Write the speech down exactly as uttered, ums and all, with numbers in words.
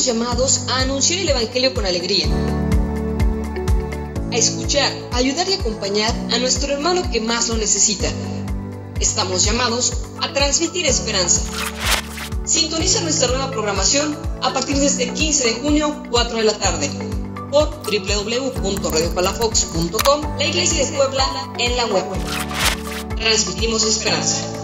Estamos llamados a anunciar el Evangelio con alegría, a escuchar, a ayudar y acompañar a nuestro hermano que más lo necesita. Estamos llamados a transmitir esperanza. Sintoniza nuestra nueva programación a partir de este quince de junio, cuatro de la tarde, por doble u doble u doble u punto radio palafox punto com, la Iglesia de Puebla en la web. Transmitimos esperanza.